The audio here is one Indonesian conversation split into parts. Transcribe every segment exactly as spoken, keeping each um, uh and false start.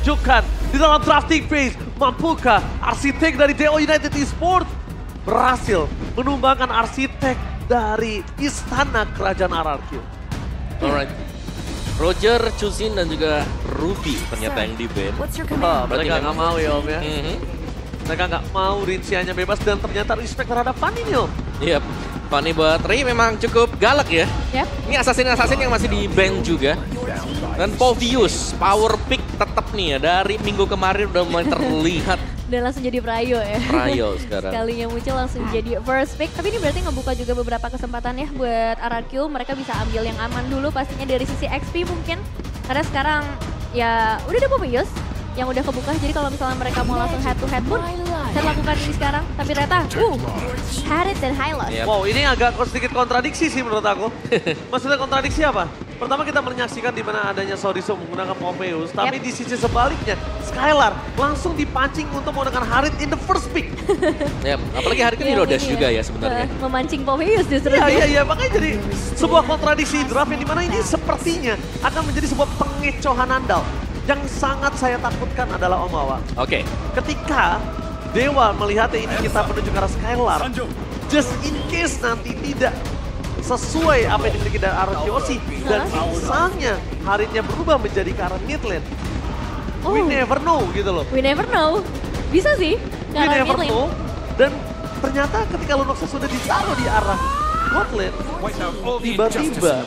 ditunjukkan di dalam drafting phase. Mampukah arsitek dari D O United Esports berhasil menumbangkan arsitek dari istana kerajaan R R Q? Alright. Roger, Chuzin dan juga Ruby ternyata yang di-ban. Oh, mereka nggak mau ya Om ya. Mm -hmm. Mereka nggak mau rinciannya bebas dan ternyata respect terhadap Fanny nih Om. Iya, yep. Fanny buat Ray memang cukup galak ya. Yep. Ini assassin-assassin yang masih di-ban juga. Dan Povius, power pick tetap nih ya. Dari minggu kemarin udah mulai terlihat. Dan langsung jadi Prayo ya. Prayo sekarang. Sekalinya muncul langsung jadi first pick. Tapi ini berarti ngebuka juga beberapa kesempatan ya buat R R Q. Mereka bisa ambil yang aman dulu pastinya dari sisi X P mungkin. Karena sekarang ya udah ada Povius yang udah kebuka. Jadi kalau misalnya mereka mau langsung head to head pun bisa lakukan ini sekarang. Tapi ternyata uh, Hadit dan Hylos. Yep. Wow, ini agak sedikit kontradiksi sih menurut aku. Maksudnya kontradiksi apa? Pertama kita menyaksikan di mana adanya Soriso menggunakan Poveus, tapi Yep. di sisi sebaliknya Skylar langsung dipancing untuk menggunakan Harit in the first pick. Yep. Apalagi hari ini Yang Rodash ini juga ya sebenarnya. Uh, memancing Poveus justru. Iya, iya, iya, makanya jadi sebuah kontradiksi draft yang dimana ini sepertinya akan menjadi sebuah pengecohan andal. Yang sangat saya takutkan adalah Om Awa. Oke. Okay. Ketika Dewa melihatnya ini kita menuju ke arah Skylar, just in case nanti tidak sesuai apa yang dimiliki dari arah Yoshi dan misalnya Haritnya berubah menjadi ke arah mid lane. Oh. We never know gitu loh. We never know. Bisa sih. We never know. Dan ternyata ketika Lunox sudah ditaruh di arah bot lane, tiba-tiba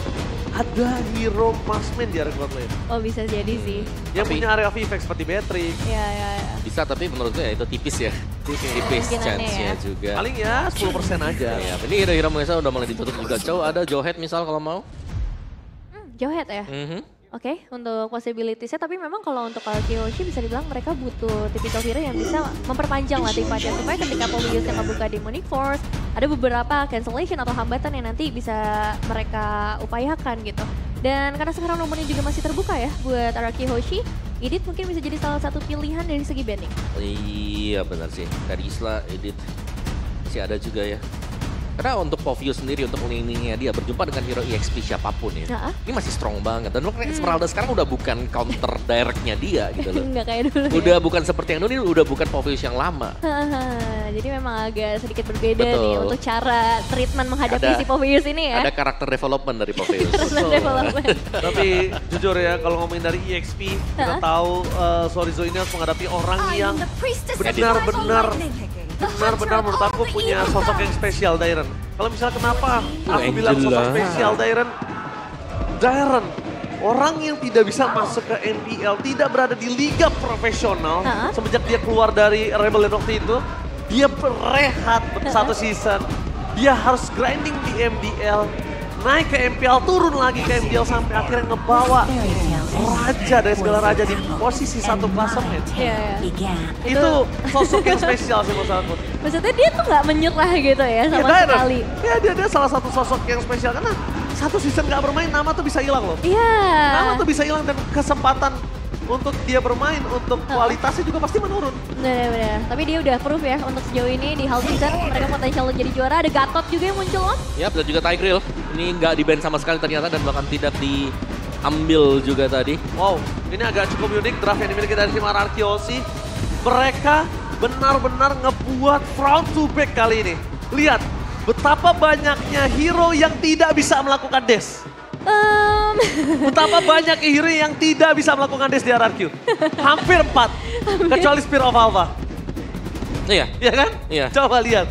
ada hero marksman di area bot lane. Oh bisa jadi sih. Yang Tapi- punya area of effect seperti Beatrix. Ya ya ya. Bisa tapi menurut gue ya itu tipis ya. Tipis Kemungkinannya chance-nya ya. juga. Paling ya sepuluh persen aja. Ya, ini hero-hero Mesa udah mulai ditutup juga. Cow ada Johead misal kalau mau. Hmm, Johead ya. Mhm. Oke, untuk possibilities-nya, tapi memang kalau untuk Kyoshi bisa dibilang mereka butuh tipikal hero yang bisa memperpanjang lah timnya supaya ketika Povius yang membuka Demonic Force, ada beberapa cancellation atau hambatan yang nanti bisa mereka upayakan gitu. Dan karena sekarang nomornya juga masih terbuka ya buat Araki Hoshi, Edith mungkin bisa jadi salah satu pilihan dari segi banding. Iya benar sih. Karisla, Edith masih ada juga ya. Karena untuk Povius sendiri, untuk lini-nya dia berjumpa dengan hero E X P siapapun ya. Nah, Ini masih strong banget. Dan lo kayak Esmeralda sekarang udah bukan counter directnya dia gitu loh. nggak kayak dulu Udah ya. bukan seperti yang dulu, ini udah bukan Povius yang lama. Jadi memang agak sedikit berbeda Betul. nih untuk cara treatment menghadapi Ada- si Povius ini ya. Ada karakter development dari Povius. Treatment development. Tapi jujur ya kalau ngomongin dari E X P, kita Hah? tahu uh, Sorizo ini harus menghadapi orang yang benar-benar benar-benar menurut aku punya sosok yang spesial, Dairen. Kalau misalnya kenapa aku bilang sosok Angela. spesial, Dairen? Dairen, orang yang tidak bisa masuk ke N P L, tidak berada di liga profesional, Hah? semenjak dia keluar dari Rebel Legends waktu itu, dia berehat satu season, dia harus grinding di M D L, naik ke M P L, turun lagi ke M D L sampai akhirnya ngebawa raja dari segala raja di posisi satu klasemen. Iya, iya. Itu sosok yang spesial sih menurut aku. Maksudnya dia tuh nggak menyerah gitu ya sama Dairen. sekali. Ya dia, dia salah satu sosok yang spesial karena satu season nggak bermain nama tuh bisa hilang loh. Iya. Nama tuh bisa hilang dan kesempatan untuk dia bermain, untuk kualitasnya juga pasti menurun. Bener-bener. Tapi dia udah proof ya untuk sejauh ini di Hall Season mereka potensial untuk jadi juara. Ada Gatot juga yang muncul Om. Yap, dan juga Tigreal. Ini nggak di-ban sama sekali ternyata dan bahkan tidak diambil juga tadi. Wow, ini agak cukup unik draft yang dimiliki dari tim R R Q Osi. Mereka benar-benar ngebuat front to back kali ini. Lihat, betapa banyaknya hero yang tidak bisa melakukan dash. Um, Betapa banyak hero yang tidak bisa melakukan dash di R R Q. Hampir empat, kecuali Spear of Alpha. Iya. Iya kan? Iya. Coba lihat.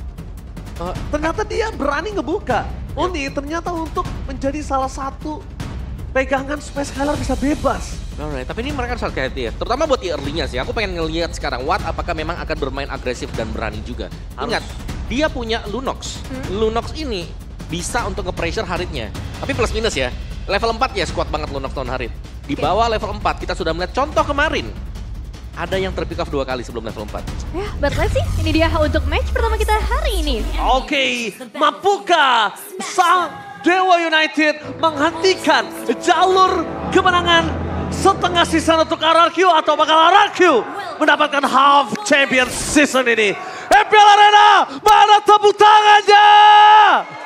Oh, Ternyata dia berani ngebuka. Oni ternyata untuk menjadi salah satu pegangan supaya Skylar bisa bebas. alright, tapi ini mereka harus hati-hati ya. Terutama buat di early-nya sih. Aku pengen ngelihat sekarang Watt apakah memang akan bermain agresif dan berani juga. Harus. Ingat, dia punya Lunox. Lunox ini bisa untuk nge-pressure Haritnya. Tapi plus minus ya. Level empat ya squad banget Lunox tahun Harit. Di bawah level empat kita sudah melihat contoh kemarin. Ada yang terpick off dua kali sebelum level empat. ya, but let's see. Ini dia untuk match pertama kita hari ini. Oke, mampukah sang Dewa United menghentikan jalur kemenangan setengah season untuk R R Q atau bakal R R Q mendapatkan half champion season ini? M P L Arena, mana tepuk tangannya?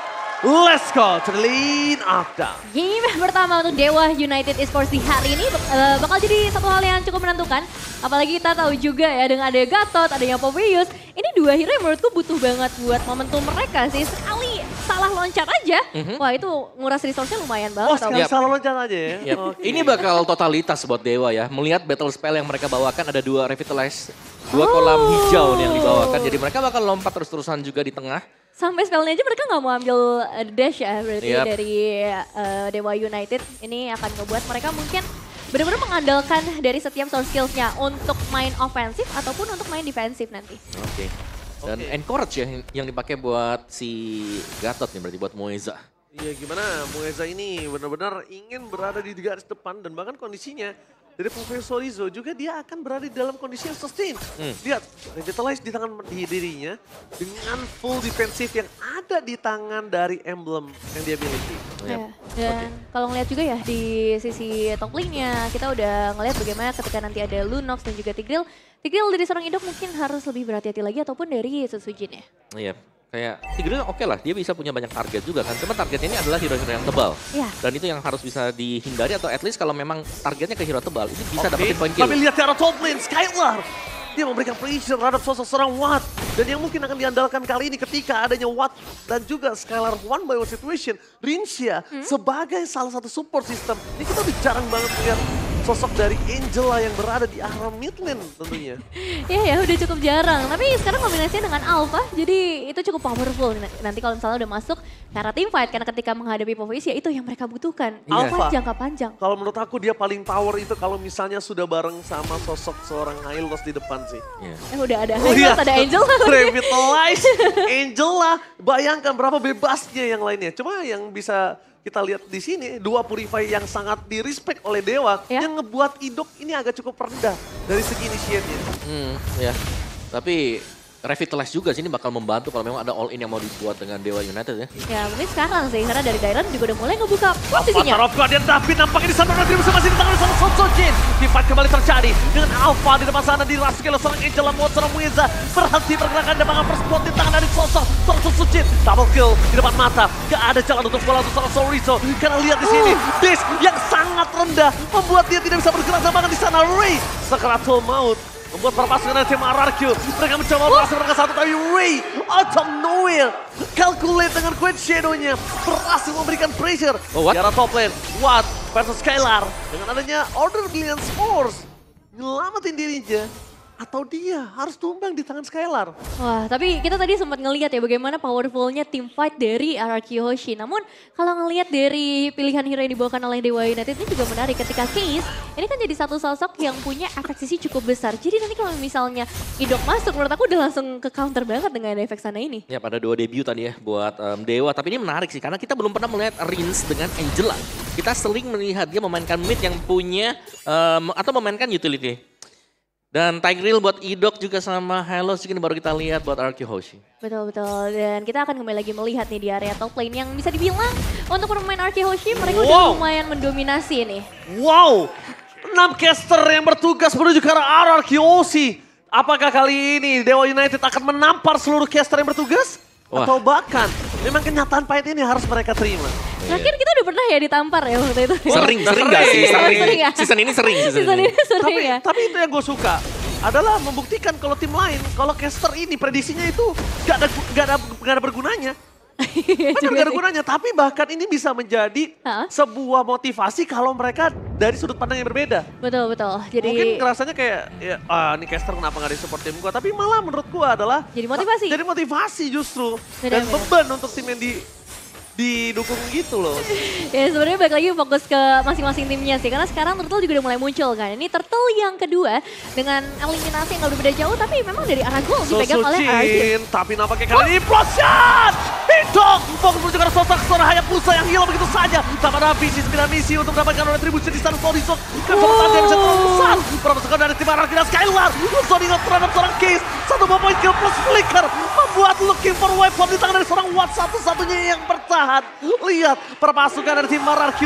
Let's go to the lead after. Game pertama untuk Dewa United Esports di hari ini uh, bakal jadi satu hal yang cukup menentukan. Apalagi kita tahu juga ya dengan ada Gatot, adanya Pobius. Ini dua hero yang menurutku butuh banget buat momentum mereka sih. Sekali salah loncat aja, mm-hmm. wah itu nguras resource-nya lumayan banget. Oh sekali yep. salah loncat aja ya? Yep. Okay. Ini bakal totalitas buat Dewa ya. Melihat battle spell yang mereka bawakan ada dua Revitalize, dua oh. kolam hijau nih yang dibawakan. Jadi mereka bakal lompat terus-terusan juga di tengah. Sampai spellnya aja mereka nggak mau ambil uh, dash ya berarti yep. dari uh, Dewa United. Ini akan ngebuat mereka mungkin benar-benar mengandalkan dari setiap source skills-nya untuk main ofensif ataupun untuk main defensif nanti. Oke. Okay. Dan okay. encourage ya yang dipakai buat si Gatot nih berarti buat Moeza. Iya gimana Moeza ini benar-benar ingin berada di garis depan dan bahkan kondisinya dari Profesor Rizzo juga dia akan berada di dalam kondisi yang sustain. Hmm. Lihat, Revitalize di tangan di dirinya dengan full defensif yang ada di tangan dari emblem yang dia miliki. Ya, dan okay. kalau ngeliat juga ya di sisi top lane-nya, kita udah ngeliat bagaimana ketika nanti ada Lunox dan juga Tigreal. Tigreal dari seorang Indok mungkin harus lebih berhati-hati lagi ataupun dari Suzujin ya. Iya. Kayak Tigreal oke okay lah, dia bisa punya banyak target juga kan. Cuma targetnya ini adalah hero-hero yang tebal. Ya. Dan itu yang harus bisa dihindari atau at least kalau memang targetnya ke hero tebal, itu bisa okay. dapetin point kill. Tapi lihat cara top lane, Skylar. Dia memberikan pressure terhadap sosok seorang Watt. Dan yang mungkin akan diandalkan kali ini ketika adanya Watt dan juga Skylar one by one situation. Rinsha hmm? sebagai salah satu support system. Ini kita udah jarang banget lihat sosok dari Angela yang berada di arah mid lane tentunya. Iya ya, udah cukup jarang. Tapi sekarang kombinasinya dengan Alpha, jadi itu cukup powerful. Nanti kalau misalnya udah masuk ke arah team fight, karena ketika menghadapi Povius ya itu yang mereka butuhkan. Yeah. Alpha jangka panjang. Kalau menurut aku dia paling power itu kalau misalnya sudah bareng sama sosok seorang Hylos di depan sih. Yeah. Eh udah ada Hylos, oh, ada Angela. Revitalize, Angela. Bayangkan berapa bebasnya yang lainnya. Cuma yang bisa kita lihat di sini dua Purify yang sangat di-respect oleh Dewa ya. Yang ngebuat Idok ini agak cukup rendah dari segi initiate-nya. Hmm, ya. Tapi Revitalize juga sini bakal membantu kalau memang ada all-in yang mau dibuat dengan Dewa United ya. Ya mungkin sekarang sih, karena dari Dairon juga udah mulai ngebuka posisinya. Alpha Tarov dan David nampaknya di sana nanti bisa masih di tangan sama Sojin. Fight kembali terjadi dengan Alpha di depan sana dirasuki oleh seorang Angela Muat seorang Mueza. Berhenti pergerakan dan bahkan first di tangan dari sosok Sojin. Double kill di depan mata. Gak ada jalan untuk bola untuk seorang Sorizo. Karena lihat di sini, Dish yang sangat rendah membuat dia tidak bisa bergerak dan bahkan di sana Ray sekeratul maut. Membuat perpasukan dari tim R R Q. Mereka mencoba berhasil mereka satu, tapi Ray out of nowhere. Calculate dengan Queen Shadow-nya. Berhasil memberikan pressure. Oh, di arah top lane. Watt versus Skylar. Dengan adanya Order Brilliant Force. Nyelamatin dirinya. Atau dia harus tumbang di tangan Skylar. Wah, tapi kita tadi sempat ngelihat ya bagaimana powerfulnya team fight dari R R Q Hoshi. Namun kalau ngelihat dari pilihan hero yang dibawakan oleh Dewa United ini juga menarik ketika Case ini kan jadi satu sosok yang punya efek sisi cukup besar. Jadi nanti kalau misalnya Idok masuk menurut aku udah langsung ke counter banget dengan efek sana ini. Ya pada dua debut tadi ya buat um, Dewa. Tapi ini menarik sih karena kita belum pernah melihat Rins dengan Angela. Kita sering melihat dia memainkan mid yang punya um, atau memainkan utility. Dan Tigreal buat Idok juga sama Hylos juga baru kita lihat buat R Q Hoshi. Betul-betul, dan kita akan kembali lagi melihat nih di area top lane yang bisa dibilang untuk pemain R Q Hoshi mereka wow. udah lumayan mendominasi nih. Wow, enam caster yang bertugas menuju ke arah R R Q Hoshi. Apakah kali ini Dewa United akan menampar seluruh caster yang bertugas? Wah. Atau bahkan memang kenyataan pahit ini harus mereka terima. Terakhir kita udah pernah ya ditampar ya waktu itu. Sering, sering gak sih? Sering. sering ya? Season ini sering. Season, season ini sering tapi, ya. Tapi itu yang gue suka adalah membuktikan kalau tim lain, kalau caster ini prediksinya itu gak ada, gak ada, gak ada bergunanya. Benar gak ada gunanya, tapi bahkan ini bisa menjadi huh? sebuah motivasi kalau mereka dari sudut pandang yang berbeda. Betul, betul. Jadi mungkin rasanya kayak, ya, ah, ini caster kenapa gak di support tim gue, tapi malah menurut gue adalah jadi motivasi. Jadi motivasi justru. Beda, dan beda. beban untuk tim yang di didukung gitu loh. Ya sebenarnya balik lagi fokus ke masing-masing timnya sih. Karena sekarang Turtle juga udah mulai muncul kan. Ini Turtle yang kedua dengan eliminasi yang gak berbeda jauh. Tapi memang dari arah gol dipegang oleh Arjun. Tapi nampaknya kali ini plus shot! Hidok! Fokus menuju ke sosok seorang Hayabusa yang hilang begitu saja. Tanpa ada visi sembilan misi untuk mendapatkan retribusi di sana Sorizo. Kan sosok tadi yang bisa terlalu besar. Permasukkan dari tim arah tidak Skylar. Sony ingat terhadap seorang Case. Satu ball point kill plus flicker. Membuat looking for weapon di tangan dari seorang Watt. Satu-satunya yang bertahan. Lihat perpasukan dari tim R R Q.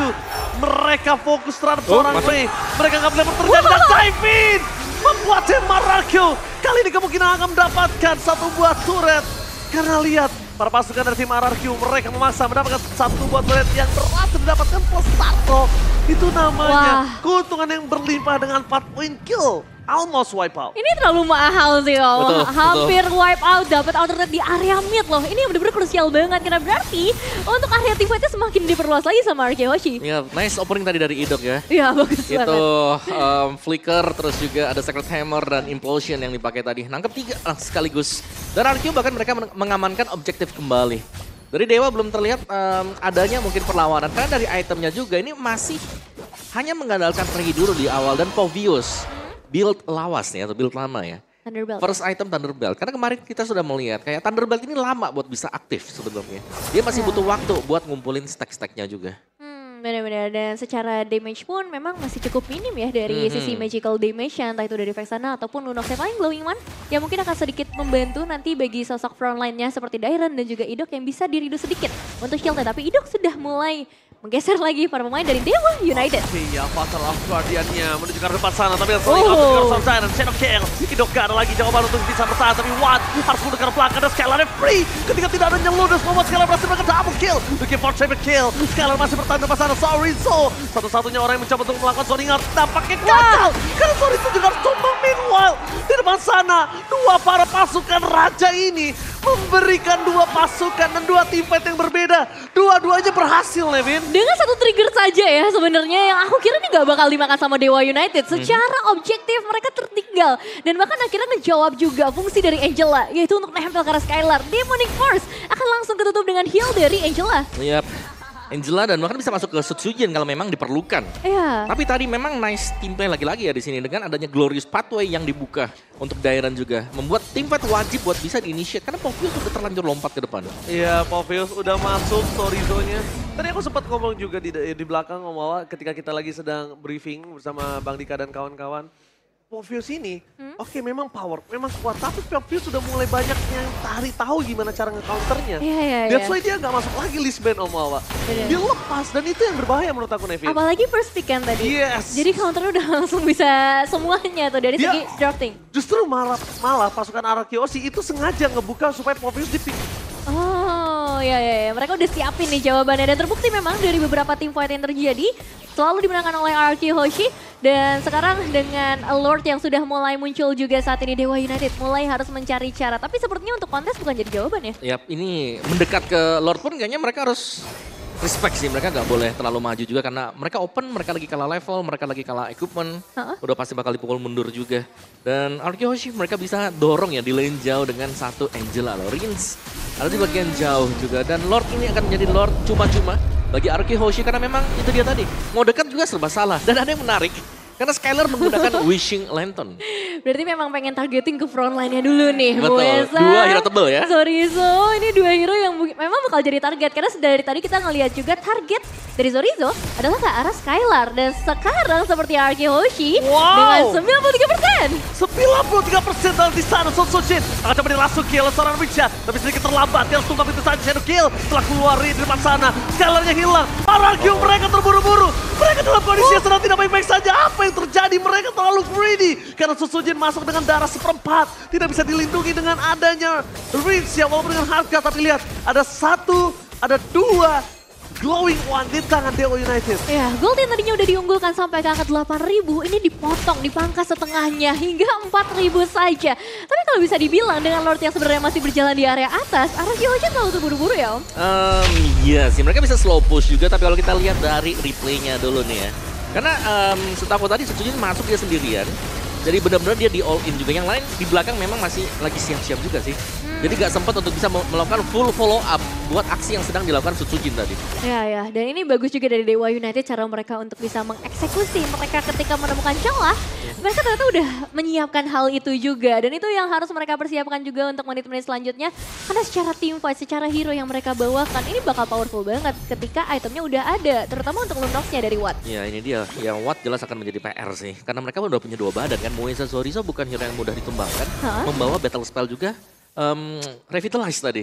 Mereka fokus terhadap oh, seorang Ray. Mereka nggak boleh berterjadi dan dive in. Membuat tim R R Q kali ini kemungkinan akan mendapatkan satu buah turret. Karena lihat Para pasukan dari tim R R Q mereka memaksa mendapatkan satu buat blade yang berhasil didapatkan plus satu. Itu namanya Wah. keuntungan yang berlimpah dengan empat poin kill. Almost wipe out. Ini terlalu mahal sih om. Betul, Hampir wipe out, dapat alternate di area mid loh. Ini yang benar-benar krusial banget karena berarti untuk area teamfightnya semakin diperluas lagi sama Arkeoshi. Ya, nice opening tadi dari Idok ya. Iya bagus Itu banget. um, flicker, terus juga ada Sacred Hammer dan Implosion yang dipakai tadi. Nangkep tiga ah, sekaligus. Dan R Q bahkan mereka men- mengamankan objektif kembali. Dari Dewa belum terlihat um, adanya mungkin perlawanan. Karena dari itemnya juga ini masih hanya mengandalkan Regi dulu di awal dan Povius. Build lawas nih atau build lama ya. Thunderbelt. First item Thunderbelt. Karena kemarin kita sudah melihat kayak Thunderbelt ini lama buat bisa aktif sebenarnya. Dia masih Ya. butuh waktu buat ngumpulin stack-stacknya juga. Hmm, benar-benar. Dan secara damage pun memang masih cukup minim ya dari Mhm. sisi magical damage ya, entah itu dari Vexana ataupun Lunox yang paling glowing one. Yang mungkin akan sedikit membantu nanti bagi sosok frontline-nya seperti Dairon dan juga Idok yang bisa diridu sedikit untuk shieldnya. Tapi Idok sudah mulai menggeser lagi para pemain dari Dewa United. Oke, ya Fatal of Guardian-nya menuju ke arah depan sana, tapi Oh. seling out dari Sunshine, Shadow Kill. Idok gak ada lagi jawaban untuk bisa bertahan, tapi Watt harus mundur ke arah belakang dan Skylar free. Ketika tidak ada Nyeludus, membuat Skylar berhasil melakukan double kill. Looking for triple kill, Skylar masih bertahan depan sana, Sorizo. Satu-satunya orang yang mencoba untuk melakukan zoning out, tampaknya gagal. Karena Sorizo juga harus tumbang. Meanwhile, di depan sana, dua para pasukan raja ini memberikan dua pasukan dan dua teamfight yang berbeda. Dua-duanya berhasil, Levin. Dengan satu trigger saja ya sebenarnya yang aku kira ini gak bakal dimakan sama Dewa United. Secara objektif mereka tertinggal. Dan bahkan akhirnya ngejawab juga fungsi dari Angela. Yaitu untuk nempel ke arah Skylar. Demonic Force akan langsung ketutup dengan heal dari Angela. Yap. Angela dan bahkan bisa masuk ke Sutsujin kalau memang diperlukan. Iya. Tapi tadi memang nice team play lagi-lagi ya di sini dengan adanya Glorious Pathway yang dibuka untuk Dairon juga. Membuat tim fight wajib buat bisa di-initiate karena Povius sudah terlanjur lompat ke depan. Iya, Povius udah masuk Sorizo-nya. Tadi aku sempat ngomong juga di, di belakang Om Wawa ketika kita lagi sedang briefing bersama Bang Dika dan kawan-kawan. Povius ini, Hmm? oke memang power, memang kuat, tapi Povius sudah mulai banyak yang tari tahu gimana cara nge-counternya. Iya, iya, That's iya. why dia nggak masuk lagi list ban Om Wawa. Bener. Dia lepas dan itu yang berbahaya menurut aku, Nevin. Apalagi first pick kan tadi. Yes. Jadi counternya udah langsung bisa semuanya tuh dari Dia- segi drafting. Justru malah malah pasukan Arakeoshi itu sengaja ngebuka supaya Povius di-pick. Oh ya ya ya, mereka udah siapin nih jawabannya dan terbukti memang dari beberapa tim fight yang terjadi selalu dimenangkan oleh R Q Hoshi dan sekarang dengan Lord yang sudah mulai muncul juga saat ini Dewa United mulai harus mencari cara tapi sepertinya untuk kontes bukan jadi jawaban ya. Yap, ini mendekat ke Lord pun kayaknya mereka harus respect sih. Mereka nggak boleh terlalu maju juga karena mereka open, mereka lagi kalah level, mereka lagi kalah equipment. Ha-ha. Udah pasti bakal dipukul mundur juga. Dan R Q Hoshi mereka bisa dorong ya di lane jauh dengan satu Angela loh. Rins ada di bagian jauh juga. Dan Lord ini akan menjadi Lord cuma-cuma bagi R Q Hoshi karena memang itu dia tadi. Mau dekat juga serba salah. Dan ada yang menarik. Karena Skylar menggunakan Wishing Lantern. Berarti memang pengen targeting ke frontline-nya dulu nih. Betul, Muesa, dua hero tebel ya. Zorizo, ini dua hero yang bu- memang bakal jadi target. Karena dari tadi kita ngelihat juga target dari Zorizo adalah ke arah Skylar. Dan sekarang seperti R Q Hoshi Wow. dengan sembilan puluh tiga persen. sembilan puluh tiga persen dalam di sana, Son Sojin akan coba dirasuki oleh seorang Richard, tapi sedikit terlambat, dia harus tumbang itu saja, Shadow Kill setelah keluar di depan sana, Skylarnya hilang, R R Q mereka terburu-buru, mereka dalam kondisi yang sedang tidak baik-baik saja, apa yang terjadi, mereka terlalu greedy, karena Son Sojin masuk dengan darah seperempat, tidak bisa dilindungi dengan adanya Rich ya, walaupun dengan harga, tapi lihat, ada satu, ada dua, glowing one di tangan Dewa United. Ya, gold yang tadinya udah diunggulkan sampai ke angka delapan ribu, ini dipotong, dipangkas setengahnya hingga empat ribu saja. Tapi kalau bisa dibilang dengan Lord yang sebenarnya masih berjalan di area atas, R Q aja terlalu terburu-buru ya Om. Um, iya sih, mereka bisa slow push juga, tapi kalau kita lihat dari replaynya dulu nih ya. Karena um, setahu aku tadi Sutsujin masuk dia sendirian, jadi benar-benar dia di all in juga. Yang lain di belakang memang masih lagi siap-siap juga sih. Jadi gak sempat untuk bisa melakukan full follow up buat aksi yang sedang dilakukan Sutsujin tadi. Ya ya, dan ini bagus juga dari Dewa United cara mereka untuk bisa mengeksekusi mereka ketika menemukan celah. Mereka ternyata udah menyiapkan hal itu juga dan itu yang harus mereka persiapkan juga untuk menit-menit selanjutnya. Karena secara team fight, secara hero yang mereka bawakan ini bakal powerful banget ketika itemnya udah ada, terutama untuk Lunox-nya dari Watt. Ya ini dia, yang Watt jelas akan menjadi P R sih. Karena mereka udah punya dua badan kan, Muesa Zorizo bukan hero yang mudah ditumbangkan. Hah? Membawa battle spell juga, um, Revitalize tadi.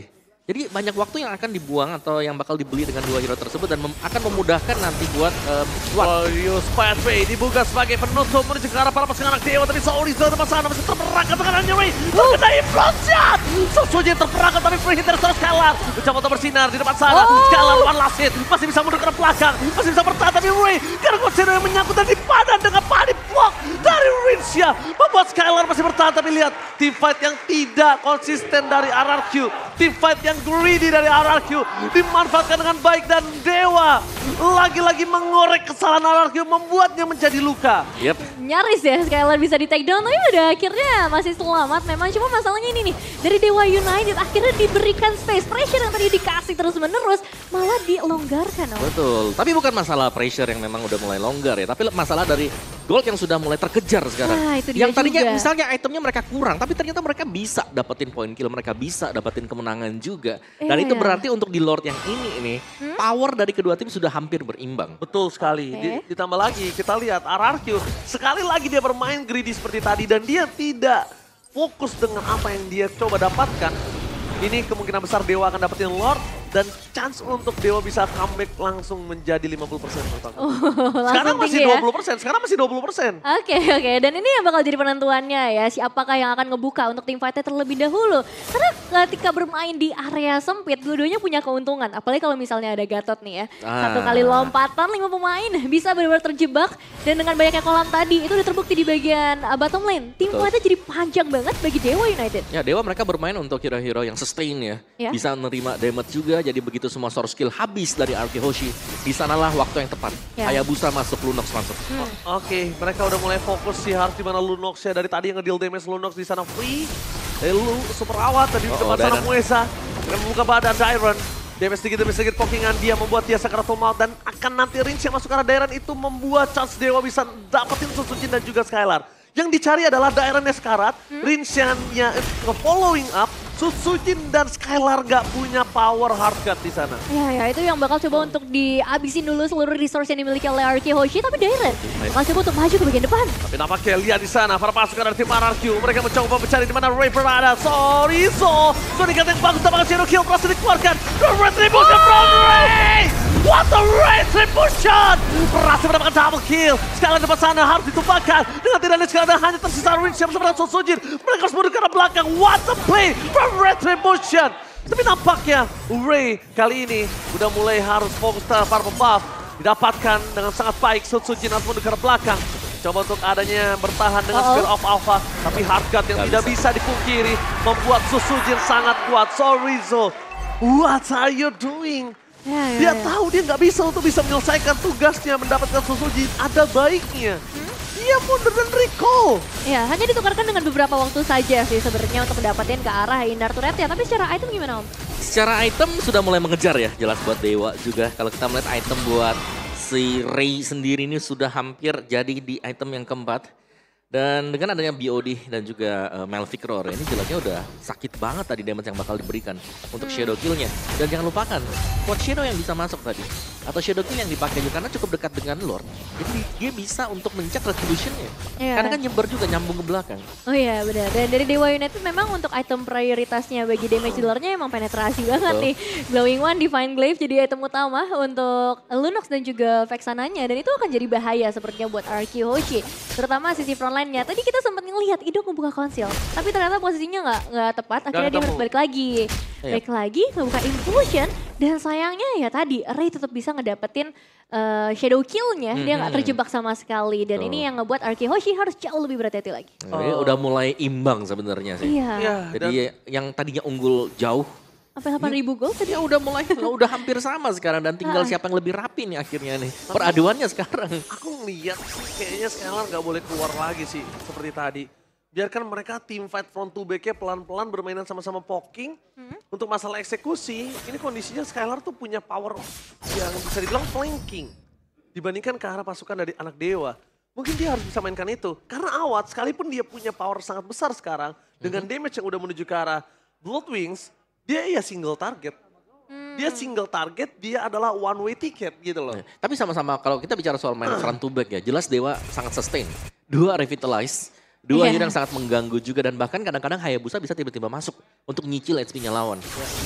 Jadi banyak waktu yang akan dibuang atau yang bakal dibeli dengan dua hero tersebut dan mem akan memudahkan nanti buat um, Warriors Pathway dibuka sebagai penutup menuju ke arah para pasukan anak dewa, tapi Sorizo di sana masih terperangkap dengan Ray. Terkena influx shot. Sesuatu yang terperangkap tapi free hit dari seorang Skylar. Mencoba untuk bersinar di depan sana. Oh. Skylar one last hit. Masih bisa mundur ke arah belakang. Masih bisa bertahan tapi Ray karena Godzero yang menyangkut dan dipadan dengan panic block dari Rinsha. Membuat Skylar masih bertahan tapi lihat team fight yang tidak konsisten dari R R Q. Team fight yang greedy dari R R Q dimanfaatkan dengan baik dan Dewa lagi-lagi mengorek kesalahan R R Q membuatnya menjadi luka. Yep. Nyaris ya Skylar bisa di take down, tapi udah akhirnya masih selamat memang. Cuma masalahnya ini nih, dari Dewa United akhirnya diberikan space. Pressure yang tadi dikasih terus menerus malah dilonggarkan. Oh. Betul, tapi bukan masalah pressure yang memang udah mulai longgar ya, tapi masalah dari gold yang sudah mulai terkejar sekarang. Ah, itu dia yang tadinya juga. misalnya itemnya mereka kurang, tapi ternyata mereka bisa dapetin poin kill, mereka bisa dapetin kemenangan juga. Dan Iya. itu berarti untuk di Lord yang ini ini Hmm? power dari kedua tim sudah hampir berimbang. Betul sekali. Oke. Di- ditambah lagi kita lihat R R Q sekali lagi dia bermain greedy seperti tadi dan dia tidak fokus dengan apa yang dia coba dapatkan. Ini kemungkinan besar Dewa akan dapetin Lord dan chance untuk Dewa bisa comeback langsung menjadi lima puluh persen menurut aku. Oh, Sekarang langsung masih tinggi ya. dua puluh persen, sekarang masih dua puluh persen. Oke oke, dan ini yang bakal jadi penentuannya ya, siapakah yang akan ngebuka untuk tim fighter terlebih dahulu. Karena ketika bermain di area sempit, dua-duanya punya keuntungan. Apalagi kalau misalnya ada Gatot nih ya. Satu Ah. kali lompatan, lima pemain bisa benar-benar terjebak. Dan dengan banyaknya kolam tadi, itu udah terbukti di bagian uh, bottom lane. Tim Betul. fighter jadi panjang banget bagi Dewa United. Ya Dewa mereka bermain untuk hero-hero yang sustain ya. Ya. Bisa menerima damage juga, jadi begitu semua source skill habis dari R K Hoshi. Di sanalah waktu yang tepat. Ya. Hayabusa masuk, Lunox masuk. Hmm. Oke, mereka udah mulai fokus sih harus di mana Lunox ya dari tadi yang ngedeal damage Lunox di sana free. Lalu super awat tadi di Oh, depan oh, sana Dairon. Muesa dengan membuka badan Dairon. Damage sedikit demi sedikit pokingan dia membuat dia sakaratul maut dan akan nanti Rince yang masuk ke arah Dairon itu membuat chance Dewa bisa dapetin Susujin dan juga Skylar. Yang dicari adalah Dairon yang sekarat, hmm? Rince yang nge-following up, Susujin dan Skylar gak punya power hardcut di sana. Ya, ya itu yang bakal coba untuk dihabisin dulu seluruh resource yang dimiliki oleh R K Hoshi. Tapi Dairon bakal coba untuk maju ke bagian depan. Tapi nampaknya lihat di sana para pasukan dari tim R R Q. Mereka mencoba mencari di mana Ray berada. Sorizo. Sonic yang bagus tanpa Zero Kill berhasil dikeluarkan. The Retribution from Ray. What a Retribution. Berhasil mendapatkan double kill. Sekali depan sana harus ditumpahkan. Dengan tidak ada sekali hanya tersisa Rince yang bersama Susujin. Mereka harus mundur ke arah belakang. What a play from Retribution. Tapi nampaknya Ray kali ini udah mulai harus fokus terhadap para pembuff. Didapatkan dengan sangat baik. Susujin harus mundur ke arah belakang. Coba untuk adanya bertahan dengan Uh-oh. Spear of Alpha. Tapi hardcut yang Gak tidak bisa. bisa dipungkiri. Membuat Susujin sangat kuat. Sorizo, what are you doing? Ya, ya, Dia ya. tahu dia nggak bisa untuk bisa menyelesaikan tugasnya mendapatkan Susujin. Ada baiknya. Dia mundur dan recall. Ya, hanya ditukarkan dengan beberapa waktu saja sih sebenarnya untuk mendapatkan ke arah Indar Turret ya. Tapi secara item gimana Om? Secara item sudah mulai mengejar ya, jelas buat Dewa juga. Kalau kita melihat item buat si Ray sendiri ini sudah hampir jadi di item yang keempat. Dan dengan adanya B O D dan juga uh, Malphite Roar, ini jelasnya udah sakit banget tadi damage yang bakal diberikan untuk Shadow Kill-nya. Dan jangan lupakan, quad Shadow yang bisa masuk tadi. Atau Shadow Kill yang dipakai juga karena cukup dekat dengan Lord. Jadi dia bisa untuk mencet Retribution-nya. Iya. Karena kan nyebar juga, nyambung ke belakang. Oh iya benar. Dan dari Dewa United memang untuk item prioritasnya bagi damage dealer-nya emang penetrasi banget Betul. nih. Glowing One, Divine Glaive jadi item utama untuk Lunox dan juga Vexananya. Dan itu akan jadi bahaya sepertinya buat R Q Hoshi. Terutama sisi frontline-nya. Tadi kita sempat ngelihat Ido membuka konsil. Tapi ternyata posisinya nggak nggak tepat. Akhirnya dia ketemu. harus balik lagi. Iya. Balik lagi, ngebuka Infusion. Dan sayangnya ya tadi Ray tetap bisa ngedapetin uh, Shadow Kill-nya. Dia nggak Mhm. terjebak sama sekali. Dan Betul. ini yang ngebuat R Q Hoshi harus jauh lebih berhati-hati lagi. Jadi udah mulai imbang sebenarnya sih. Iya. Ya, Jadi yang tadinya unggul jauh, Sampai delapan ribu gold tadi. ya udah mulai, udah hampir sama sekarang. Dan tinggal Ah. siapa yang lebih rapi nih akhirnya nih. Peraduannya sekarang. Aku ngeliat sih kayaknya Skylar nggak boleh keluar lagi sih seperti tadi. Biarkan mereka team fight front to back-nya pelan-pelan bermainan sama-sama poking. Hmm. Untuk masalah eksekusi, ini kondisinya Skylar tuh punya power yang bisa dibilang flanking. Dibandingkan ke arah pasukan dari anak dewa. Mungkin dia harus bisa mainkan itu. Karena Awat sekalipun dia punya power sangat besar sekarang. Dengan damage yang udah menuju ke arah Bloodwings, dia ya single target. Dia single target, dia adalah one way ticket gitu loh. Tapi sama-sama kalau kita bicara soal main front to back ya, jelas Dewa sangat sustain. Dua revitalize, dua Iya. hero yang sangat mengganggu juga dan bahkan kadang-kadang Hayabusa bisa tiba-tiba masuk untuk nyicil H P-nya lawan.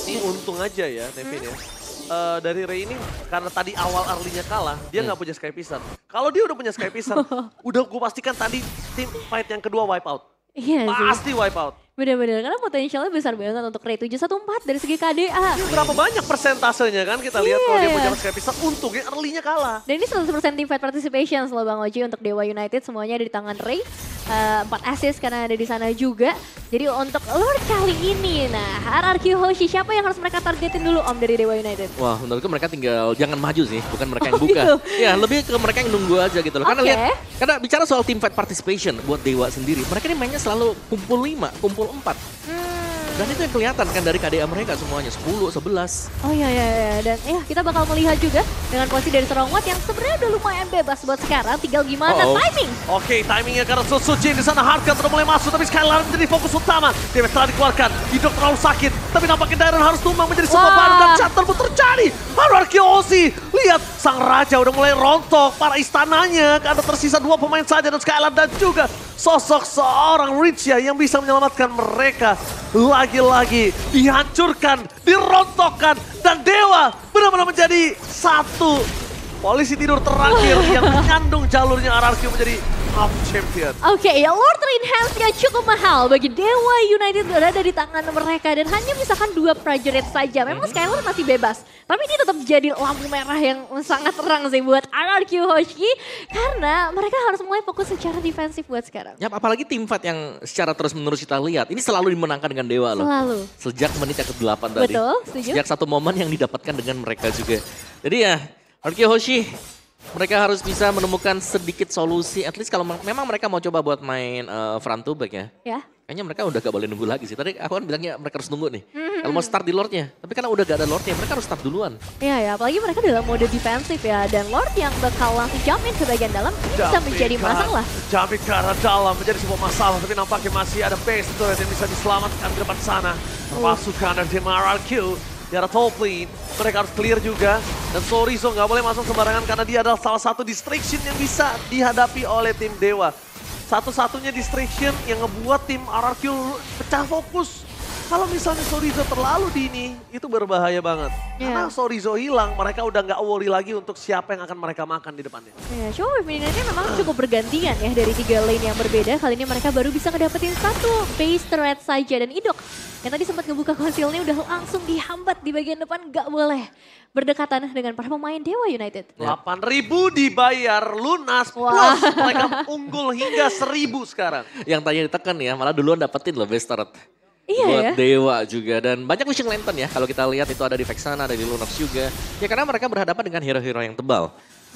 Ini untung aja ya, Nevin ya. Uh, dari Ray ini karena tadi awal early-nya kalah, dia nggak hmm. punya Sky Piston. Kalau dia udah punya Sky Piston, udah gue pastikan tadi tim fight yang kedua wipe out. Iya sih. Pasti wipe out. Bener-bener, karena potensialnya besar banget untuk Ray tujuh satu empat dari segi K D A. Ini berapa banyak persentasenya kan kita lihat yeah. kalau dia punya Sky Piston, untungnya early-nya kalah. Dan ini seratus persen team fight participation loh Bang Oji untuk Dewa United, semuanya ada di tangan Ray. Uh, empat assist karena ada di sana juga. Jadi untuk Lord kali ini, nah Hierarchy Hoshi siapa yang harus mereka targetin dulu Om dari Dewa United? Wah menurutku mereka tinggal jangan maju sih, bukan mereka yang oh, buka. gitu? Ya lebih ke mereka yang nunggu aja gitu loh. Karena okay. lihat, karena bicara soal team fight participation buat Dewa sendiri, mereka ini mainnya selalu kumpul lima, kumpul empat. Hmm. Dan itu yang kelihatan kan dari K D A mereka semuanya, sepuluh, sebelas. Oh iya, iya, iya. Dan ya kita bakal melihat juga dengan posisi dari seorang Watt yang sebenarnya udah lumayan bebas buat sekarang. Tinggal gimana oh, oh. timing. Oke, okay, timingnya karena Suzuki di sana Hardcat udah mulai masuk. Tapi Skylar menjadi fokus utama. Dia telah dikeluarkan, Hidok terlalu sakit. Tapi nampaknya Dairon harus tumbang menjadi sebuah baru. Dan Chatter pun terjadi. Hierarchy Hoshi. Lihat, sang raja udah mulai rontok. Para istananya, karena tersisa dua pemain saja. Dan Skylar dan juga sosok seorang Richa yang bisa menyelamatkan mereka. Lagi-lagi dihancurkan, dirontokkan, dan Dewa benar-benar menjadi satu polisi tidur terakhir yang menyandung jalurnya Hierarchy menjadi half champion. Oke, okay, ya Lord Enhance-nya cukup mahal bagi Dewa United berada di tangan mereka dan hanya misalkan dua prajurit saja. Memang Skylar masih bebas, tapi ini tetap jadi lampu merah yang sangat terang sih buat Hierarchy Hoshi karena mereka harus mulai fokus secara defensif buat sekarang. Ya, apalagi tim fight yang secara terus-menerus kita lihat, ini selalu dimenangkan dengan Dewa loh. Selalu. Sejak menit yang ke delapan tadi. Betul, setuju. Sejak satu momen yang didapatkan dengan mereka juga. Jadi ya, Hierarchy Hoshi mereka harus bisa menemukan sedikit solusi. At least kalau memang mereka mau coba buat main uh, front to back ya. Ya. Kayaknya mereka udah gak boleh nunggu lagi sih. Tadi aku kan bilangnya mereka harus nunggu nih. Mm-hmm. Kalau mau start di Lordnya. Tapi karena udah gak ada Lordnya, mereka harus start duluan. Iya ya, apalagi mereka dalam mode defensif ya. Dan Lord yang bakal langsung jump in ke bagian dalam ini bisa menjadi masalah. Jump in ke arah dalam menjadi sebuah masalah. Tapi nampaknya masih ada base turret yang bisa diselamatkan di depan sana. Pasukan dari tim Hierarchy di arah top lane. Mereka harus clear juga. Dan Sorizo nggak boleh masuk sembarangan karena dia adalah salah satu distraction yang bisa dihadapi oleh tim Dewa. Satu-satunya distraction yang ngebuat tim Hierarchy pecah fokus. Kalau misalnya Sorizo terlalu dini, itu berbahaya banget. Yeah. Karena Sorizo hilang, mereka udah nggak worry lagi untuk siapa yang akan mereka makan di depannya. Ya, yeah, cuma peminatnya memang cukup bergantian ya dari tiga lane yang berbeda. Kali ini mereka baru bisa ngedapetin satu base turret saja. Dan Idok yang tadi sempat ngebuka konsilnya udah langsung dihambat di bagian depan, nggak boleh berdekatan dengan para pemain Dewa United. delapan ribu dibayar lunas, plus mereka unggul hingga seribu sekarang. Yang tanya ditekan ya, malah duluan dapetin loh base turret. Iya buat ya? Dewa juga. Dan banyak wishing lantern ya, kalau kita lihat itu ada di Vexana, ada di Lunox juga. Ya karena mereka berhadapan dengan hero-hero yang tebal.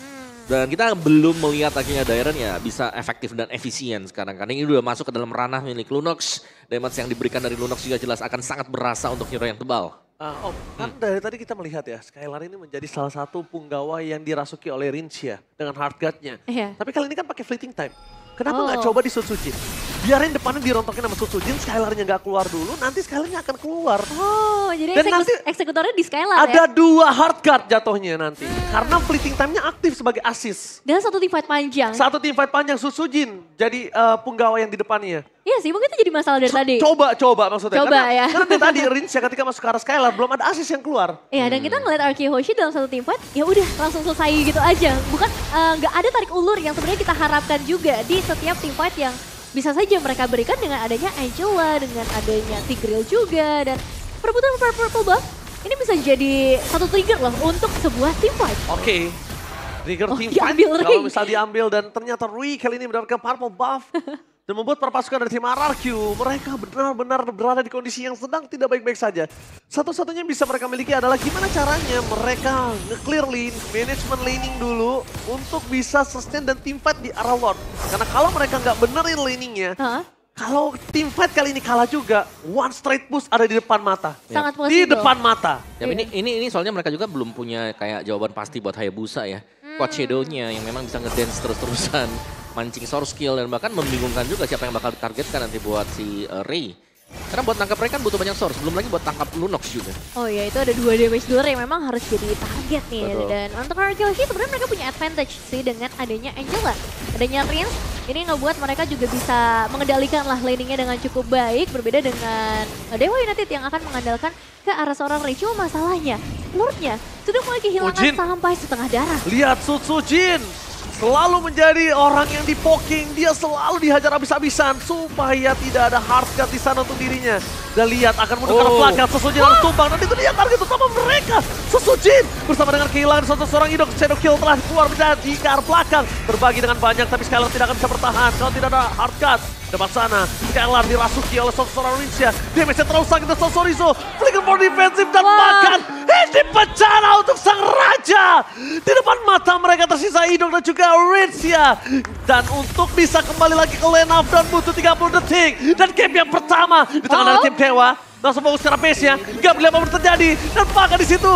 Dan kita belum melihat akhirnya Dairon ya bisa efektif dan efisien sekarang. Karena ini udah masuk ke dalam ranah milik Lunox. Damage yang diberikan dari Lunox juga jelas akan sangat berasa untuk hero yang tebal. Uh, Om, kan hmm. dari tadi kita melihat ya, Skylar ini menjadi salah satu punggawa yang dirasuki oleh Rincia dengan hardguard-nya. Yeah. Tapi kali ini kan pakai fleeting time. Kenapa nggak oh. coba di Sutsujin? Biarin depannya dirontokin sama Sutsujin, Skylarnya nggak keluar dulu, nanti Skylarnya akan keluar. Oh, jadi Dan eksekus nanti eksekutornya di Skylar ada ya? dua hardguard jatuhnya nanti. Hmm. Karena fleeting time-nya aktif sebagai assist. Dan satu team fight panjang. Satu team fight panjang, Sutsujin jadi uh, punggawa yang di depannya. Iya sih, mungkin itu jadi masalah dari tadi. Coba, coba maksudnya. Coba karena, ya. Karena dari tadi Rincia ketika masuk ke arah Skylar belum ada assist yang keluar. Iya, dan kita ngeliat Hierarchy Hoshi dalam satu team fight, ya udah langsung selesai gitu aja. Bukan nggak uh, ada tarik ulur yang sebenarnya kita harapkan juga di setiap team fight yang bisa saja mereka berikan dengan adanya Angela, dengan adanya Tigreal juga, dan perebutan purple buff ini bisa jadi satu trigger loh untuk sebuah team fight. Oke. Okay. Trigger oh, team fight Ring. kalau misal diambil dan ternyata Rui kali ini mendapatkan purple buff. Dan membuat para pasukan dari tim Hierarchy mereka benar-benar berada di kondisi yang sedang tidak baik-baik saja. Satu-satunya yang bisa mereka miliki adalah gimana caranya mereka nge-clear lane, management laning dulu untuk bisa sustain dan team fight di arah Lord. Karena kalau mereka nggak benerin laningnya, huh? Kalau team fight kali ini kalah juga, one straight push ada di depan mata. Sangat ya. Di depan mata. Ya, ini, ini ini soalnya mereka juga belum punya kayak jawaban pasti buat Hayabusa ya. Hmm. Quad Shadow-nya yang memang bisa ngedance terus-terusan. Mancing source skill dan bahkan membingungkan juga siapa yang bakal ditargetkan nanti buat si uh, Ray. Karena buat tangkap mereka kan butuh banyak source, belum lagi buat tangkap Lunox juga. Oh ya, itu ada dua damage dealer yang memang harus jadi target nih. Betul. Dan untuk Arkeoshi sebenarnya mereka punya advantage sih dengan adanya Angela. Adanya Rince, ini ngebuat mereka juga bisa mengendalikan lah laningnya dengan cukup baik. Berbeda dengan Dewa United yang akan mengandalkan ke arah seorang Ray. Cuma masalahnya, Lordnya sudah mulai kehilangan Ujin. sampai setengah darah. Lihat Sutsujin. Selalu menjadi orang yang dipoking, dia selalu dihajar habis-habisan supaya tidak ada hard cut di sana untuk dirinya. Dan lihat akan menuju ke arah Oh. belakang, Susujin harus tumbang dan itu dia target utama mereka. Susujin bersama dengan kehilangan satu seorang idol, Shadow Kill telah keluar menjadi ke arah belakang. Berbagi dengan banyak tapi Skylar tidak akan bisa bertahan kalau tidak ada hard cut. Depan sana, Skylar dirasuki oleh seorang Rincia. Damage-nya terlalu sakit dan Sosorizo. Flicker for defensif dan Wah. bahkan ini bencana untuk sang raja. Di depan mata mereka tersisa Idol dan juga Rincia. Dan untuk bisa kembali lagi ke lane up dan butuh tiga puluh detik. Dan game yang pertama di tangan Oh. dari tim Dewa. Langsung fokus ke pace-nya. Gak boleh apa terjadi. Dan bahkan di situ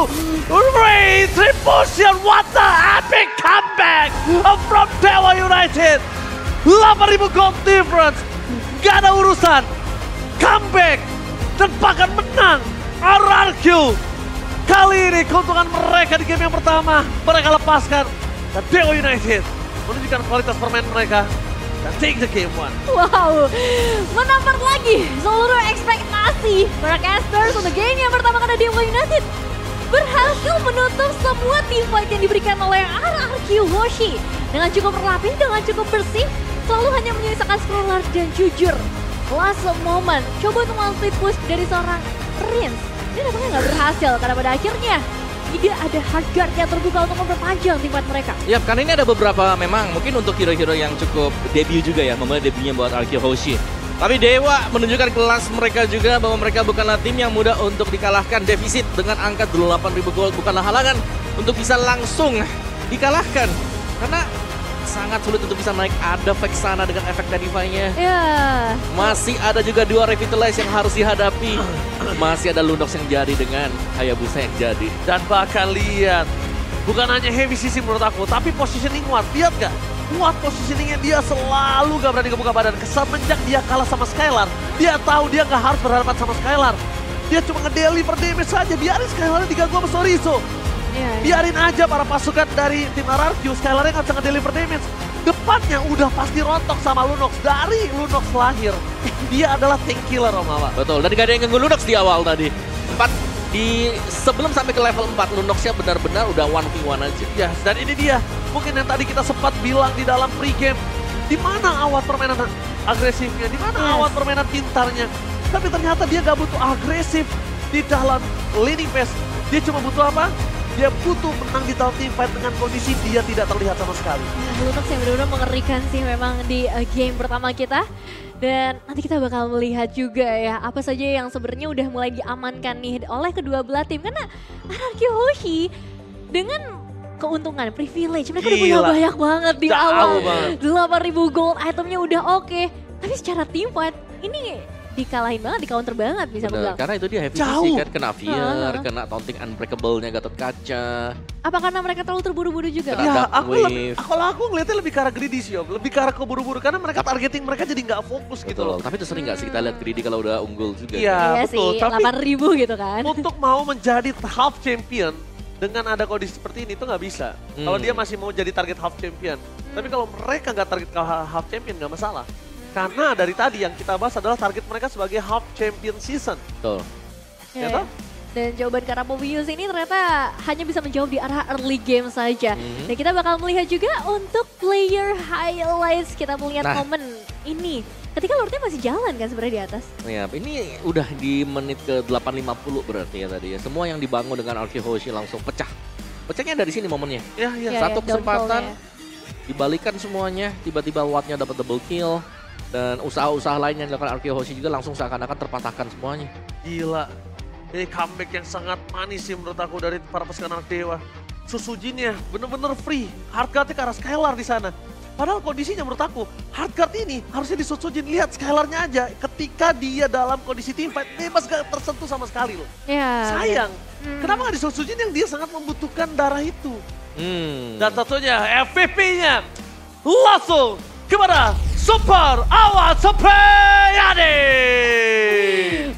Ray Tribution. What the epic comeback from Dewa United. delapan ribu gold difference. Gak ada urusan. Comeback. Dan bahkan menang. R R Q. Kali ini keuntungan mereka di game yang pertama. Mereka lepaskan. Dan Dewa United menunjukkan kualitas permainan mereka. Dan take the game one. Wow, menampar lagi seluruh ekspektasi para casters untuk game yang pertama karena Dewa United berhasil menutup semua team fight yang diberikan oleh R R Q Hoshi dengan cukup rapi, dengan cukup bersih, selalu hanya menyisakan scroller dan jujur. Last moment, coba untuk one split push dari seorang Rince. Ini nampaknya nggak berhasil karena pada akhirnya tidak ada hard guard yang terbuka untuk memperpanjang tim fight mereka. Ya, karena ini ada beberapa memang mungkin untuk hero-hero yang cukup debut juga ya, memulai debutnya buat R Q Hoshi. Tapi Dewa menunjukkan kelas mereka juga bahwa mereka bukanlah tim yang mudah untuk dikalahkan. Defisit dengan angka delapan ribu gold bukanlah halangan untuk bisa langsung dikalahkan. Karena sangat sulit untuk bisa naik. Ada Vexana dengan efek Dadify-nya. Ya, Masih ada juga dua Revitalize yang harus dihadapi. Masih ada Lunox yang jadi dengan Hayabusa yang jadi. Dan bahkan lihat, bukan hanya heavy sisi menurut aku, tapi positioning Watt. Lihat gak? Watt positioningnya dia selalu gak berani kebuka badan. Semenjak dia kalah sama Skylar, dia tahu dia gak harus berhadapan sama Skylar. Dia cuma ngedeliver damage saja, biarin Skylar diganggu sama Sorizo. ya, ya. Biarin aja para pasukan dari tim R R Q, Skylar-nya gak bisa ngedeliver damage. Depannya udah pasti rontok sama Lunox. Dari Lunox lahir, dia adalah tank killer Om Awa. Betul, dan gak ada yang ganggu Lunox di awal tadi. Empat di sebelum sampai ke level empat, Lunox-nya benar-benar udah one v one aja. Ya, dan ini dia. Mungkin yang tadi kita sempat bilang di dalam pregame. Di mana awat permainan agresifnya, di mana Yes. awat permainan pintarnya. Tapi ternyata dia gak butuh agresif di dalam laning phase. Dia cuma butuh apa? Dia butuh menang di dalam team fight dengan kondisi dia tidak terlihat sama sekali. Lunox yang benar-benar mengerikan sih memang di uh, game pertama kita. Dan nanti kita bakal melihat juga ya apa saja yang sebenarnya udah mulai diamankan nih oleh kedua belah tim. Karena R R Q Hoshi dengan keuntungan, privilege, mereka udah punya Gila. banyak banget di Jauh awal. banget. delapan ribu gold itemnya udah oke. Tapi secara team fight ini dikalahin banget, di counter banget bisa Bener, bilang. karena itu dia heavy Jauh. sih kan, kena Fear, Ah. kena taunting Unbreakable-nya Gatot Kaca. Apa karena mereka terlalu terburu-buru juga? Kena- Ya, Dark aku lebih, Wave. kalau aku ngeliatnya lebih ke arah greedy sih Om. Lebih ke arah keburu-buru karena mereka targeting mereka jadi nggak fokus gitu loh. Betul, tapi itu sering gak sih kita lihat Greedy kalau udah unggul juga. Iya. Iya betul, sih, tapi- delapan ribu gitu kan. Untuk mau menjadi half champion dengan ada kondisi seperti ini itu nggak bisa. Hmm. Kalau dia masih mau jadi target half champion. Tapi kalau mereka nggak target ke half champion nggak masalah. Karena dari tadi yang kita bahas adalah target mereka sebagai half champion season. Betul. Ya, Ya ya. toh? Dan jawaban karena Mobius ini ternyata hanya bisa menjawab di arah early game saja. Mhm. Dan kita bakal melihat juga untuk player highlights. Kita melihat Nah. momen ini. Ketika Lordnya masih jalan kan sebenarnya di atas. Ya, ini udah di menit ke delapan lima puluh berarti ya tadi ya. Semua yang dibangun dengan R Q Hoshi langsung pecah. Pecahnya dari sini momennya. Ya, ya. Ya, Satu ya, kesempatan, downfall-nya. dibalikan semuanya, tiba-tiba Wattnya dapat double kill. Dan usaha-usaha lain yang dilakukan R Q Hoshi juga langsung seakan-akan terpatahkan semuanya. Gila. Ini comeback yang sangat manis sih menurut aku dari para pasukan anak dewa. Susujinnya bener-bener free. Hardguard-nya ke arah Skylar di sana. Padahal kondisinya menurut aku, hardguard ini harusnya di Susujin. Lihat Skylar-nya aja ketika dia dalam kondisi team fight, bebas gak tersentuh sama sekali loh. Ya. Sayang. Hmm. Kenapa gak di Susujin yang dia sangat membutuhkan darah itu? Hmm. Dan tentunya M V P-nya langsung kepada Super Awan Supriyadi.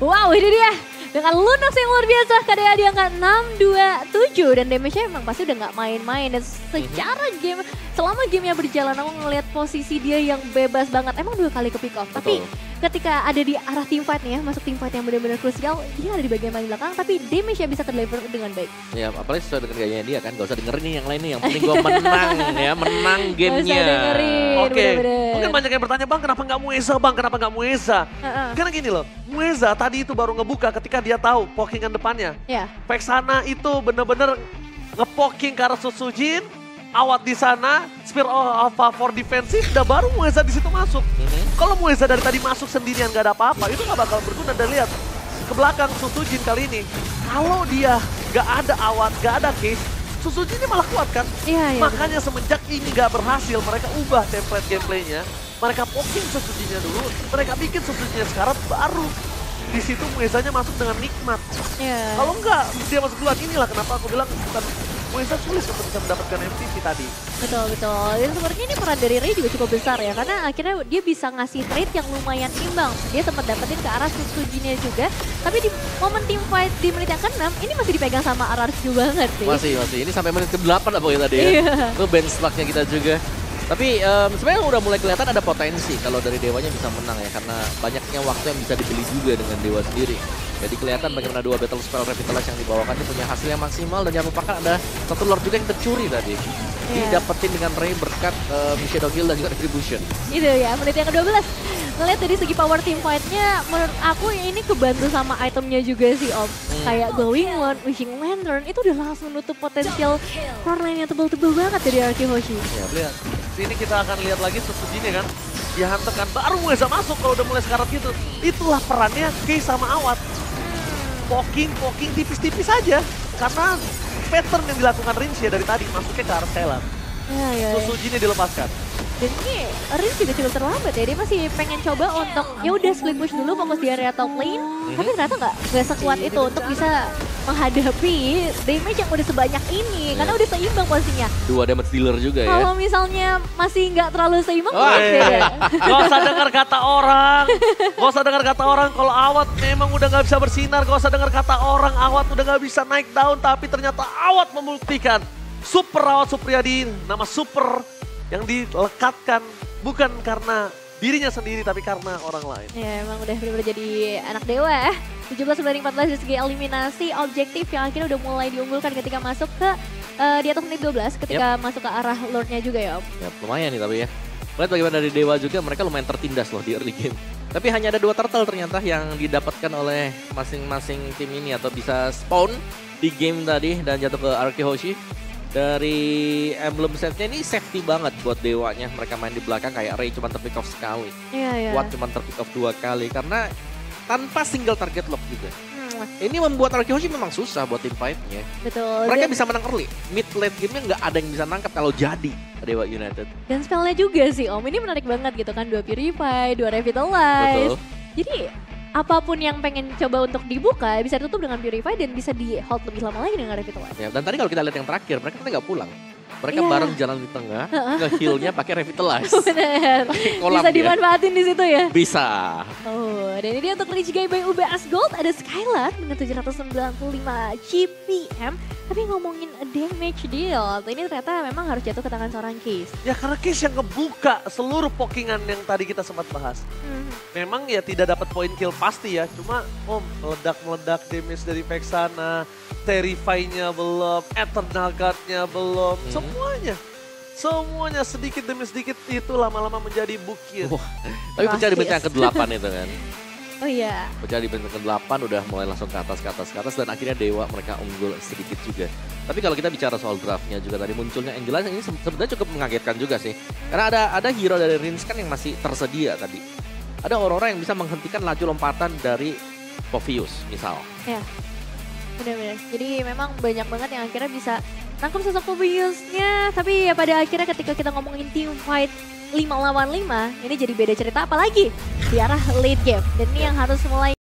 Wow, ini dia. Dengan Lunox yang luar biasa, K D A di angka enam dua tujuh dan damage-nya emang pasti udah nggak main-main. Dan secara game, selama gamenya berjalan aku ngeliat posisi dia yang bebas banget. Emang dua kali ke pick off, tapi ketika ada di arah team fight nih ya, masuk team fight yang benar-benar krusial, dia ada di bagian paling belakang, tapi damage-nya bisa ke-deliver dengan baik. Ya, apalagi sesuai dengan gayanya dia kan, gak usah dengerin nih yang lain nih, yang penting gue menang ya, menang gamenya. Gak usah dengerin, Oke, bener-bener. mungkin banyak yang bertanya, Bang kenapa nggak Mueza Bang, kenapa nggak Mueza? Uh-uh. Karena gini loh, Mueza tadi itu baru ngebuka ketika dia tahu pokingan depannya. Ya. Vexana itu bener-bener ngepoking ke arah Susujin, Awat di sana, Spear of Alpha for defensif, udah baru Mueza di situ masuk. Mm-hmm. Kalau Mueza dari tadi masuk sendirian gak ada apa-apa, itu gak bakal berguna. Dan lihat ke belakang Susujin kali ini, kalau dia gak ada Awat, gak ada Case, Susujin ini malah kuat kan? Iya, iya. Makanya betul. Semenjak ini gak berhasil, mereka ubah template gameplaynya. Mereka poking Susujinnya dulu, mereka bikin Susujinnya sekarang baru. Di situ Muezanya masuk dengan nikmat. Yeah. Kalau enggak, dia masuk duluan. Inilah kenapa aku bilang bukan Mueza sulit untuk bisa mendapatkan M V P tadi. Betul, betul. Dan sebenarnya ini peran dari Ray juga cukup besar ya. Karena akhirnya dia bisa ngasih trade yang lumayan imbang. Dia sempat dapetin ke arah Susujinnya juga. Tapi di momen team fight di menit yang keenam, ini masih dipegang sama R R Q banget sih. Masih, masih. Ini sampai menit ke delapan apa tadi ya. Iya. Itu bench luck-nya kita juga. Tapi um, sebenarnya udah mulai kelihatan ada potensi kalau dari Dewanya bisa menang ya. Karena banyaknya waktu yang bisa dibeli juga dengan Dewa sendiri. Jadi kelihatan bagaimana dua battle spell Revitalize yang dibawakan ini punya hasil yang maksimal. Dan jangan lupakan ada satu lord juga yang tercuri tadi. Yeah. Didapetin dengan Ray berkat um, Shadow Hill dan juga Retribution. Itu ya, menit yang ke dua belas. Ngeliat dari segi power team fight-nya, menurut aku ini kebantu sama itemnya juga sih Om. Hmm. Kayak Glowing One, Wishing Lantern, itu udah langsung nutup potensial frontline yang tebel-tebel banget dari R Q Hoshi. Ya, lihat. Sini kita akan lihat lagi Susujinnya kan. Dia hantarkan baru Mueza masuk kalau udah mulai sekarat gitu. Itulah perannya Kei sama Awat. Poking, poking tipis-tipis aja. Karena pattern yang dilakukan Rinsia dari tadi masuknya ke arah Skylar. Ya, ya, ya. Susujinnya dilepaskan. Dan ini Riz juga cukup terlambat ya, dia masih pengen coba untuk ya udah split push dulu fokus di area top lane, mm-hmm. tapi ternyata nggak nggak sekuat itu untuk bisa menghadapi damage yang udah sebanyak ini, yeah. karena udah seimbang posisinya. Dua damage dealer juga ya. Kalau misalnya masih nggak terlalu seimbang, oh, beda. Gak usah dengar kata orang, gak usah dengar kata orang kalau Awat memang udah nggak bisa bersinar, gak usah dengar kata orang Awat udah nggak bisa naik daun, tapi ternyata Awat membuktikan. Super Awat Supriyadi, nama super yang dilekatkan bukan karena dirinya sendiri tapi karena orang lain. Ya emang udah benar-benar jadi anak dewa ya. tujuh belas sembilan empat belas dari segi eliminasi objektif yang akhirnya udah mulai diunggulkan ketika masuk ke uh, di atas menit dua belas ketika yep. masuk ke arah Lordnya juga ya Om. Ya lumayan nih tapi ya. Lihat bagaimana dari Dewa juga mereka lumayan tertindas loh di early game. Tapi hanya ada dua turtle ternyata yang didapatkan oleh masing-masing tim ini atau bisa spawn di game tadi dan jatuh ke R Q Hoshi. Dari emblem setnya ini safety banget buat Dewanya. Mereka main di belakang kayak Ray cuma terpick off sekali. Iya, iya. Watt cuma terpick off dua kali karena tanpa single target lock juga. Hmm. Ini membuat R Q Hoshi memang susah buat tim fight-nya. Betul. Mereka Dan bisa menang early. Mid late game-nya nggak ada yang bisa nangkap kalau jadi Dewa United. Dan spellnya juga sih Om. Ini menarik banget gitu kan. Dua Purify, dua Revitalize. Betul. Jadi apapun yang pengen coba untuk dibuka bisa ditutup dengan Purify dan bisa di hold lebih lama lagi dengan Revitalize. Ya, dan tadi kalau kita lihat yang terakhir, mereka kan nggak pulang. Mereka yeah. bareng jalan di tengah, nge-heal-nya pakai Revitalize. Bener. Bisa dia. dimanfaatin di situ ya? Bisa. Oh, dan ini dia untuk Rich Guy by U B S Gold. Ada Skylar dengan tujuh ratus sembilan puluh lima G P M. Tapi ngomongin damage deal, ini ternyata memang harus jatuh ke tangan seorang Case. Ya karena Case yang ngebuka seluruh pokingan yang tadi kita sempat bahas. Hmm. Memang ya tidak dapat poin kill pasti ya, cuma oh meledak-meledak damage dari Vexana, Terrify-nya belum, Eternal Guard-nya belum, hmm. semuanya. Semuanya sedikit demi sedikit itu lama-lama menjadi bukit. Oh, tapi pecah di menit yang ke delapan itu kan. Oh iya. Pecah di menit ke delapan udah mulai langsung ke atas, ke atas, ke atas dan akhirnya Dewa mereka unggul sedikit juga. Tapi kalau kita bicara soal draftnya juga tadi munculnya Angela ini sebenarnya cukup mengagetkan juga sih. Karena ada ada hero dari Rins kan yang masih tersedia tadi. Ada Aurora yang bisa menghentikan laju lompatan dari Povius misal. Ya, benar-benar. Jadi memang banyak banget yang akhirnya bisa nangkep sosok Poviusnya. Tapi ya pada akhirnya ketika kita ngomongin team fight lima lawan lima, ini jadi beda cerita apalagi di arah late game. Dan ini yang harus mulai